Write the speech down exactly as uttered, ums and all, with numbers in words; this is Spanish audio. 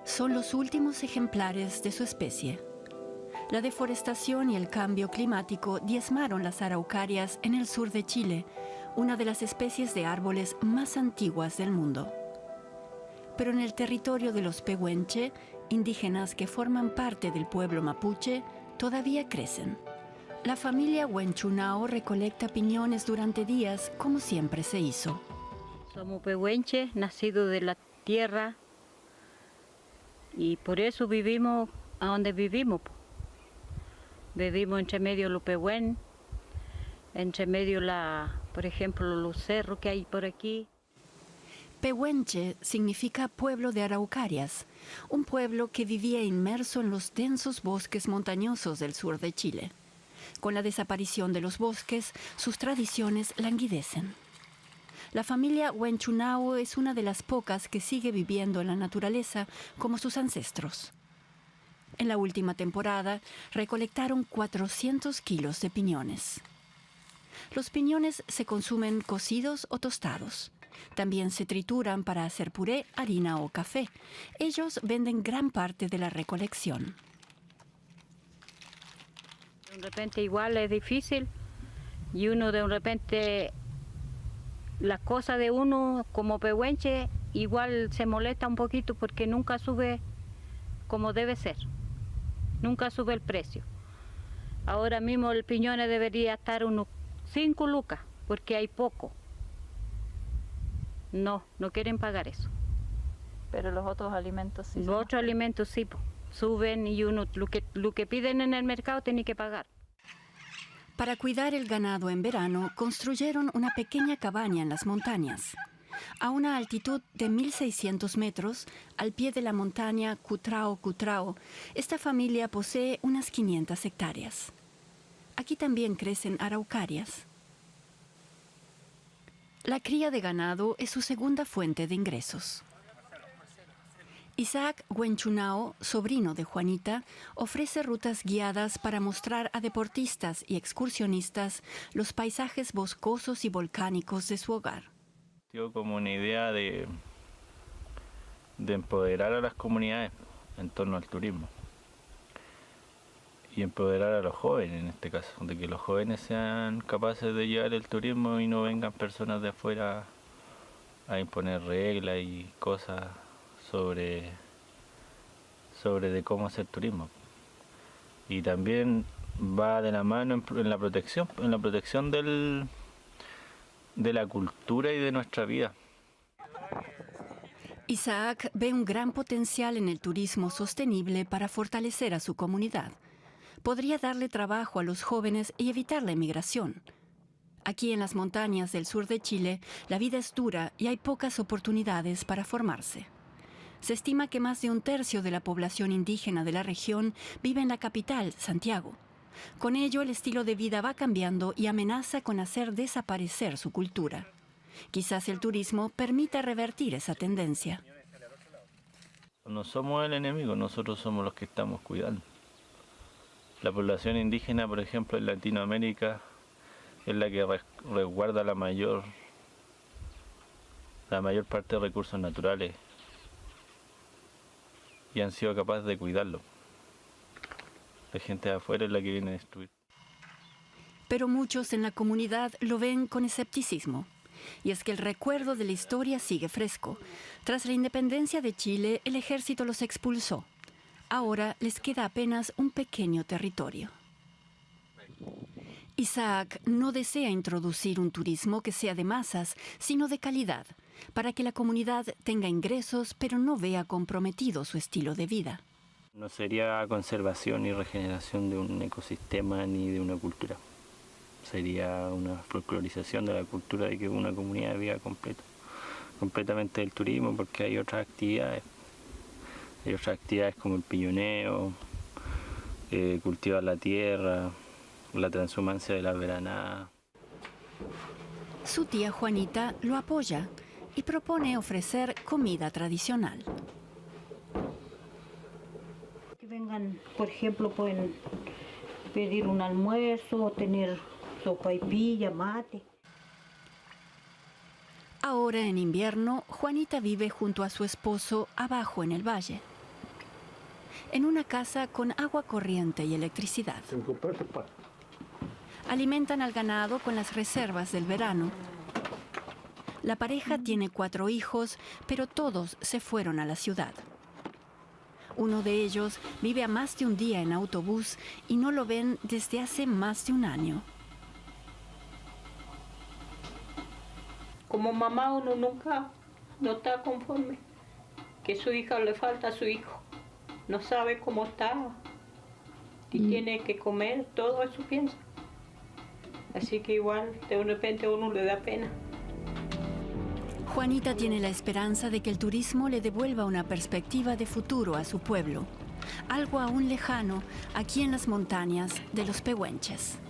son los últimos ejemplares de su especie. La deforestación y el cambio climático diezmaron las araucarias en el sur de Chile, una de las especies de árboles más antiguas del mundo. Pero en el territorio de los pehuenche, indígenas que forman parte del pueblo mapuche, todavía crecen. La familia Huenchunao recolecta piñones durante días, como siempre se hizo. Somos pehuenche, nacidos de la tierra, y por eso vivimos a donde vivimos. Vivimos entre medio los pehuen, entre medio, la, por ejemplo, los cerros que hay por aquí. Pehuenche significa pueblo de araucarias, un pueblo que vivía inmerso en los densos bosques montañosos del sur de Chile. Con la desaparición de los bosques, sus tradiciones languidecen. La familia Huenchunao es una de las pocas que sigue viviendo en la naturaleza como sus ancestros. En la última temporada, recolectaron cuatrocientos kilos de piñones. Los piñones se consumen cocidos o tostados. También se trituran para hacer puré, harina o café. Ellos venden gran parte de la recolección. De repente igual es difícil y uno de repente, las cosas de uno como pehuenche igual se molesta un poquito porque nunca sube como debe ser. Nunca sube el precio. Ahora mismo el piñón debería estar unos cinco lucas porque hay poco. No, no quieren pagar eso. Pero los otros alimentos sí. Los otros alimentos sí, po, suben y uno lo que, lo que piden en el mercado tiene que pagar. Para cuidar el ganado en verano, construyeron una pequeña cabaña en las montañas. A una altitud de mil seiscientos metros, al pie de la montaña Cutrao Cutrao, esta familia posee unas quinientas hectáreas. Aquí también crecen araucarias. La cría de ganado es su segunda fuente de ingresos. Isaac Huenchunao, sobrino de Juanita, ofrece rutas guiadas para mostrar a deportistas y excursionistas los paisajes boscosos y volcánicos de su hogar. Tengo como una idea de, de empoderar a las comunidades en torno al turismo. Y empoderar a los jóvenes en este caso, de que los jóvenes sean capaces de llevar el turismo y no vengan personas de afuera a imponer reglas y cosas sobre, sobre de cómo hacer turismo. Y también va de la mano en, en la protección, en la protección del, de la cultura y de nuestra vida. Isaac ve un gran potencial en el turismo sostenible para fortalecer a su comunidad. Podría darle trabajo a los jóvenes y evitar la emigración. Aquí en las montañas del sur de Chile, la vida es dura y hay pocas oportunidades para formarse. Se estima que más de un tercio de la población indígena de la región vive en la capital, Santiago. Con ello, el estilo de vida va cambiando y amenaza con hacer desaparecer su cultura. Quizás el turismo permita revertir esa tendencia. No somos el enemigo, nosotros somos los que estamos cuidando. La población indígena, por ejemplo, en Latinoamérica, es la que resguarda la mayor, la mayor parte de recursos naturales y han sido capaces de cuidarlo. La gente de afuera es la que viene a destruir. Pero muchos en la comunidad lo ven con escepticismo. Y es que el recuerdo de la historia sigue fresco. Tras la independencia de Chile, el ejército los expulsó. Ahora les queda apenas un pequeño territorio. Isaac no desea introducir un turismo que sea de masas, sino de calidad, para que la comunidad tenga ingresos, pero no vea comprometido su estilo de vida. No sería conservación ni regeneración de un ecosistema ni de una cultura. Sería una folclorización de la cultura de que una comunidad viva completa, completamente del turismo, porque hay otras actividades. Hay otras actividades como el piñoneo, eh, cultivar la tierra, la transhumancia de la veranada. Su tía Juanita lo apoya y propone ofrecer comida tradicional. Que vengan, por ejemplo, pueden pedir un almuerzo o tener sopaipilla, mate. Ahora en invierno, Juanita vive junto a su esposo abajo en el valle. en una casa con agua corriente y electricidad. Alimentan al ganado con las reservas del verano. La pareja tiene cuatro hijos, pero todos se fueron a la ciudad. Uno de ellos vive a más de un día en autobús y no lo ven desde hace más de un año. Como mamá uno nunca no está conforme, que su hija le falta a su hijo, no sabe cómo está y mm. tiene que comer, todo eso piensa. Así que igual de repente a uno le da pena. Juanita tiene la esperanza de que el turismo le devuelva una perspectiva de futuro a su pueblo, algo aún lejano aquí en las montañas de los Pehuenches.